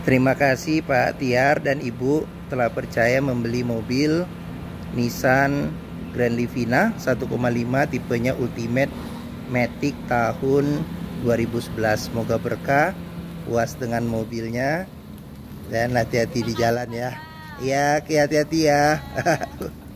Terima kasih Pak Tiar dan Ibu telah percaya membeli mobil Nissan Grand Livina 1,5 tipenya Ultimate Matic tahun 2011. Semoga berkah, puas dengan mobilnya, dan hati-hati di jalan ya. Iya, hati-hati ya.